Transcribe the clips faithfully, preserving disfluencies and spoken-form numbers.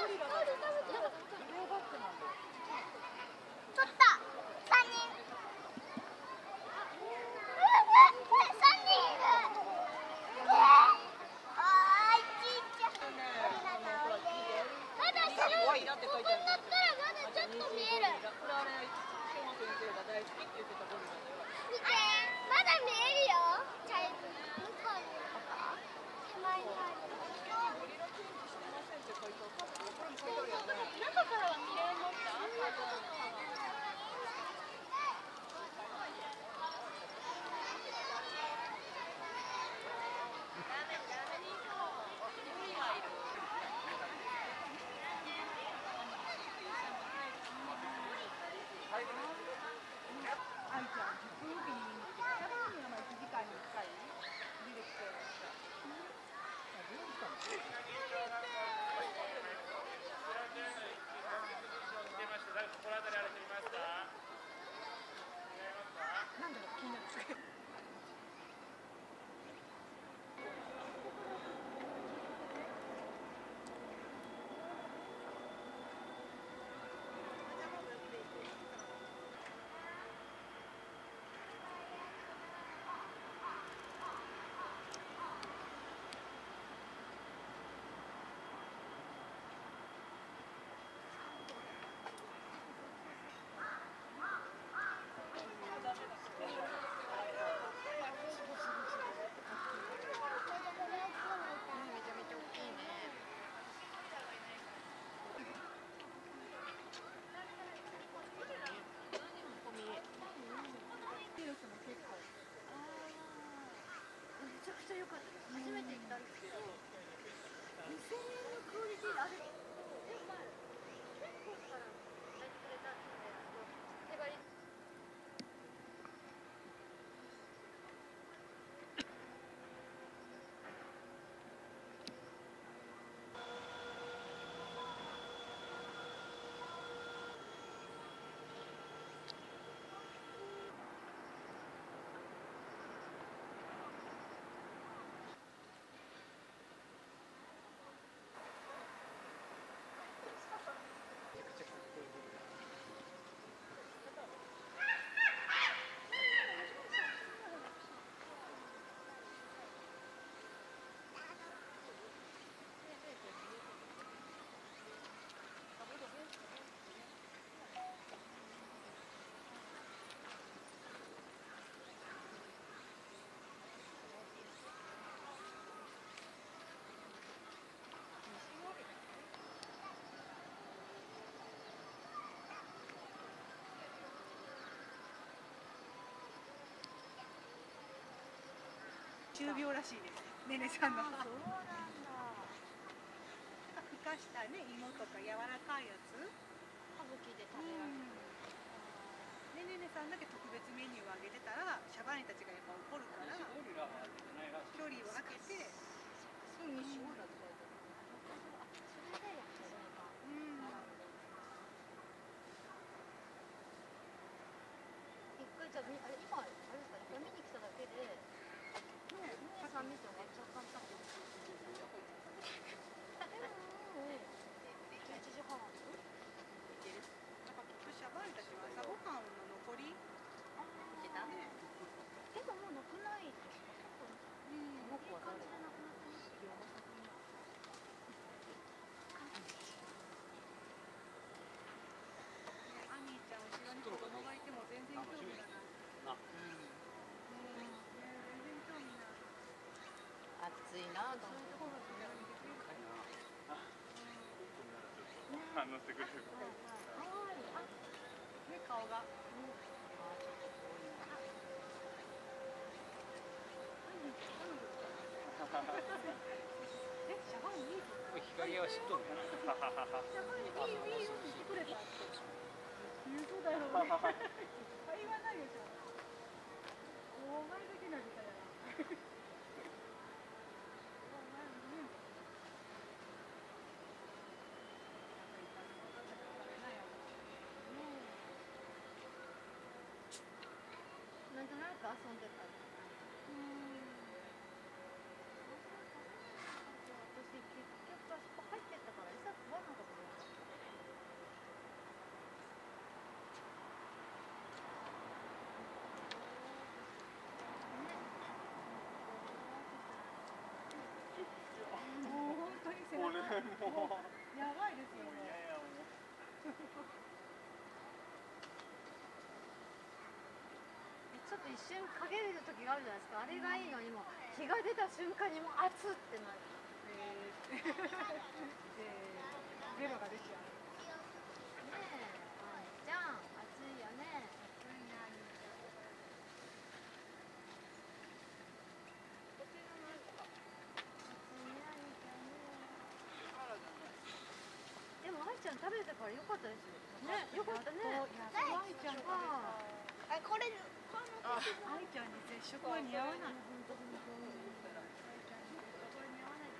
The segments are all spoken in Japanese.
中病らしいです。ねねさんの。そうなんだ。ふかしたね芋とか柔らかいやつ。 歌舞伎で食べられる。 ねねねさんだけ特別メニューをあげてたらシャバーニたちがやっぱ怒るから。距離を空けて。そうにしようだとか。 それでやっぱりか。うん。一回じゃあみあれ今あれですかね見に来ただけで。さん見てめっちゃ簡単です。いちじはん。なんかきっとシャバーニたちは朝ごはんの残り。 でももうなくないですか。うん。いい感じでなくなってますよ。 アニーちゃん後ろに子供がいても全然興味がない。 暑いなと思って。 反応してくれる。 ね顔が。え、シャバーニいい。 光は知っとる。 シャバーニいいよいいよって言ってくれた。そうだよね。言わないよじゃあ。お前だけなみたいな。 なんとなく遊んでた。うん。私結局あそこ入ってったから餌食わなかった。 ちょっと一瞬陰出る時があるじゃないですか。あれがいいのにも日が出た瞬間にもう熱ってなる。 えー、ゼロが出ちゃう。 ねえ、はい、じゃん、暑いよね。 暑いな、兄ちゃん。 こちらの暑いね、兄ちゃんね。でも愛ちゃん食べてから良かったですよ。ね、良かったね。 愛ちゃん食べた。 あ、これ、 愛ちゃんに絶食は似合わない。 本当本当。愛ちゃんに絶食は似合わない。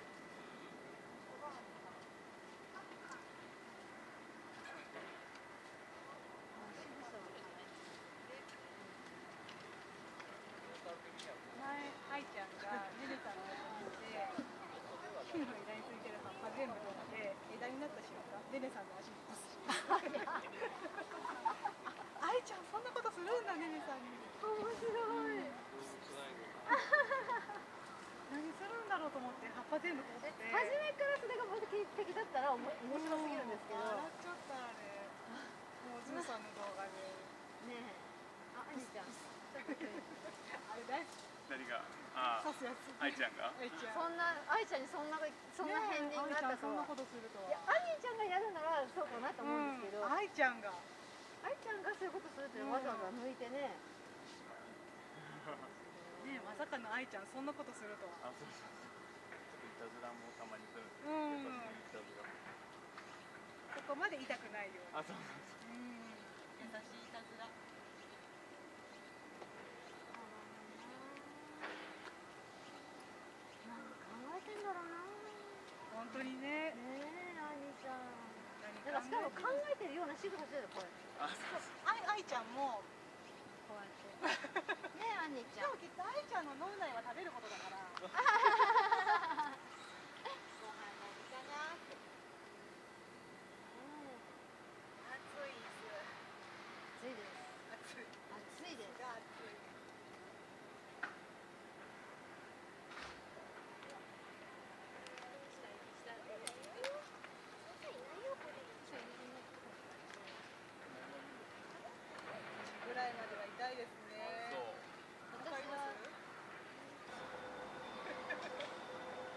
前、愛ちゃんがねねさんの横にいて、木の枝についてる葉っぱ全部取って枝になった瞬間、ねねさんの足にブス。愛ちゃんそんなことするんだ、ねねさんに。 面白い。 何するんだろうと思って葉っぱ全部取って。 初めからそれが目的だったらおも面白すぎるんですけど。 笑っちゃったあれ。もうズーさんの動画で。 ねえ。あ、愛ちゃん。ちょっとあれ大好き。 何が、ああ、 刺すやつ。 愛ちゃんが。 愛ちゃん。 そんな愛ちゃんにそんなそんな片鱗があったとは。 そんなことするとは。 いや、愛ちゃんがやるならそうかなと思うんですけど。 愛ちゃんが。 愛ちゃんがそういうことするってわざわざ抜いてね。 ねえ、まさかの愛ちゃんそんなことするとは。 あ、そうそう。ちょっといたずらもたまにするんですうん。 いたずら。 ここまで痛くないように。 あ、そうそうそう。 うん。優しいいたずら。 何考えてんだろうな。 本当にね。 ねえ、愛ちゃん。 何なんかしかも考えてるような仕草してるこれ。 あ、そうそう。 愛愛ちゃんもこうやって。ねえ、兄ちゃん。 でもきっと愛ちゃんの脳内は食べることだから。 ご飯何かなって。 暑いです。 暑いです。 暑い。 暑いです。 が暑い。ぐらいまでは痛いですね。 そう。 私は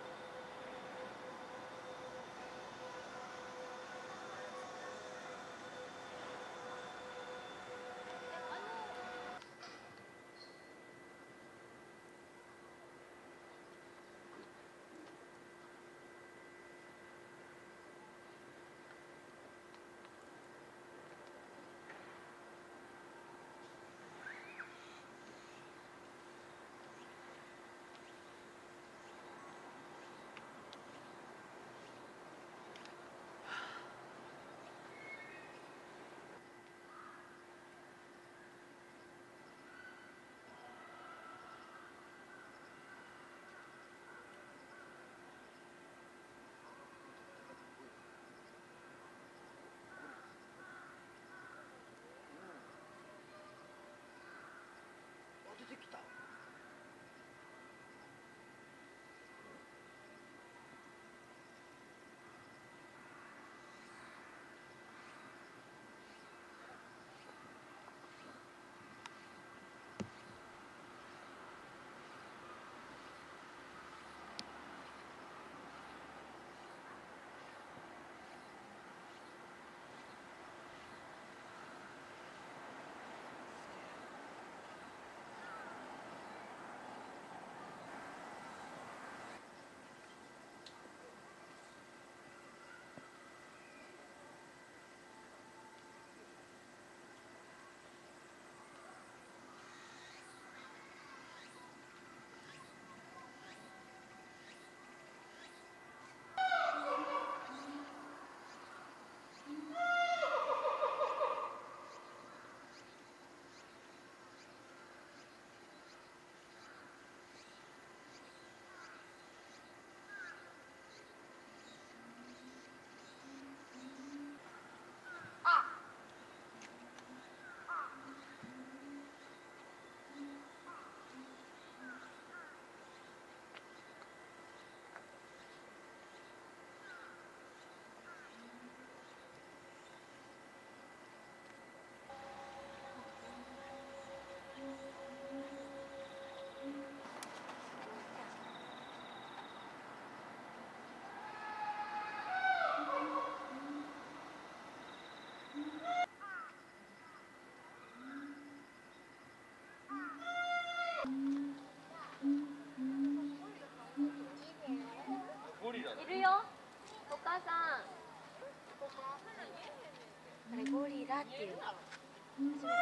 リラっていう。初めて見た。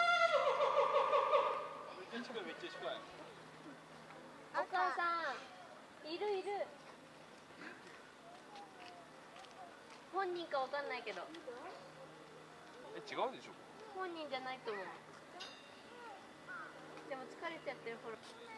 めっちゃ近いめっちゃ近い。 お母さんいるいる。本人かわかんないけど。 え、違うでしょ。 本人じゃないと思う。でも疲れちゃってるほら。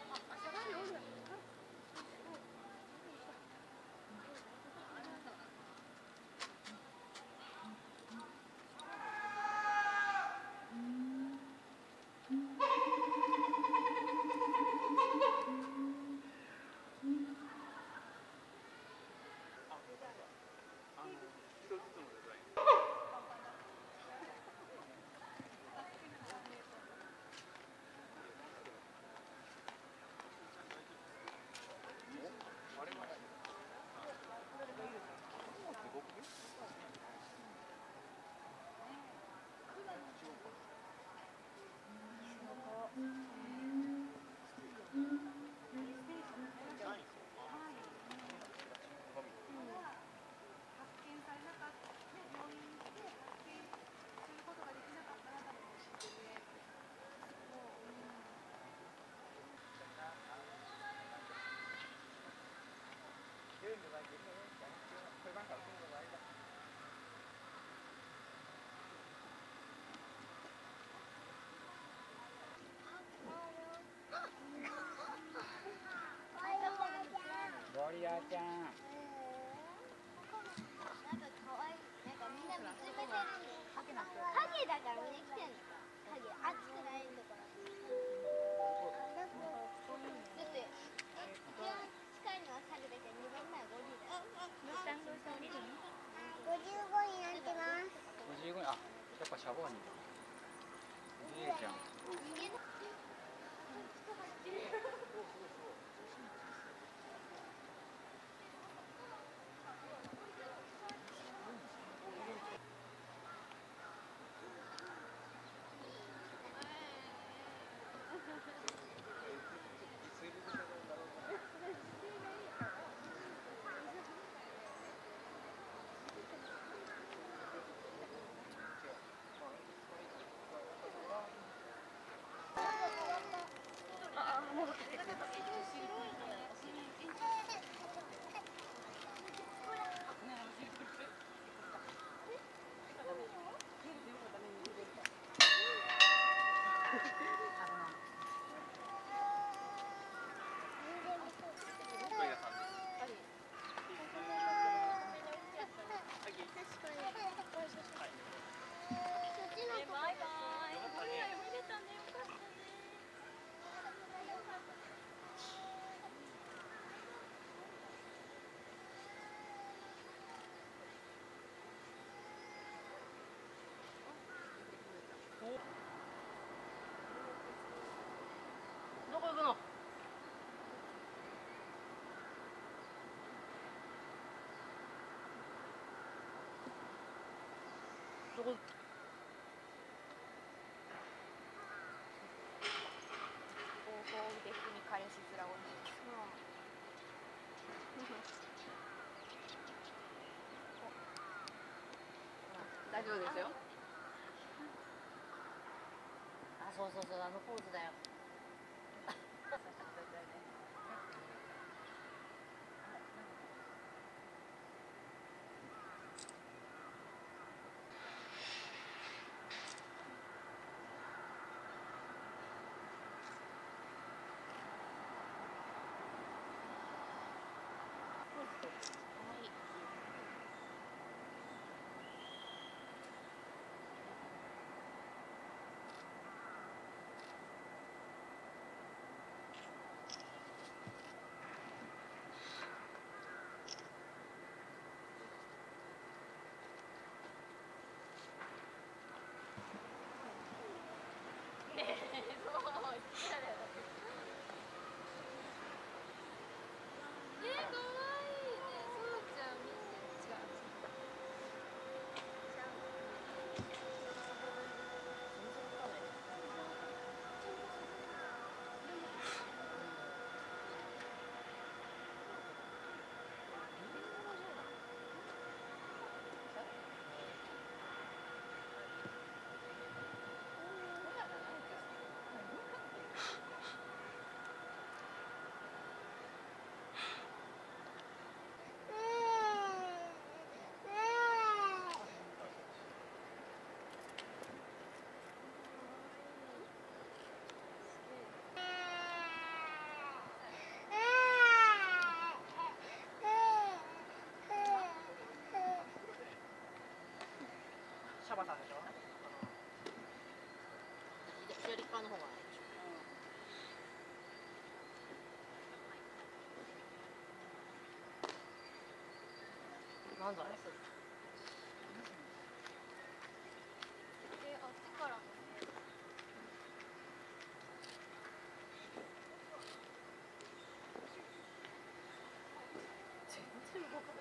ゴリラちゃん。 なんか可愛い。なんかみんな見つめてるんで。影だからみんな来てんのか。影熱くないんだから。だって一番近いのは影だけど二番目はゴリラ。ごじゅうごになってます。 ごじゅうごに、あ、やっぱシャボーニ。いいじゃん。 どこ行くの？どこ？方法的に彼氏面をね。大丈夫ですよ。あ、そうそうそう、あのポーズだよ。 ャバさんでしょ。 左側の方がいいでしょ。なんだろう。 で、あっちからもね。 全然動かない。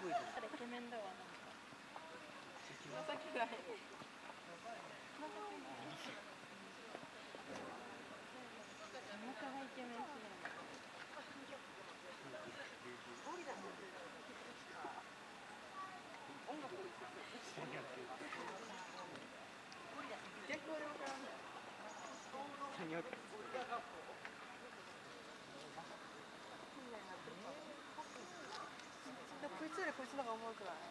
ごいです。 あれイケメンだわなんか。情けない。情けない。今からイケメンするの。逆俺わからんない。 何をこいつよりこいつの方がおもろくない？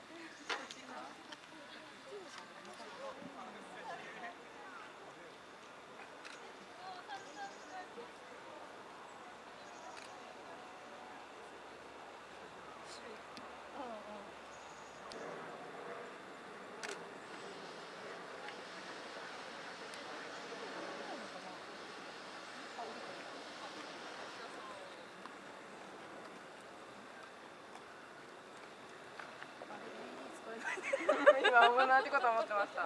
今同じこと思ってました。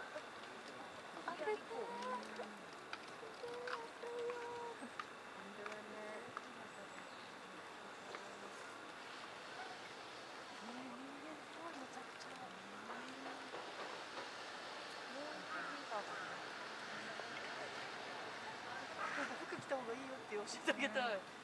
服着た方がいいよって教えてあげたい。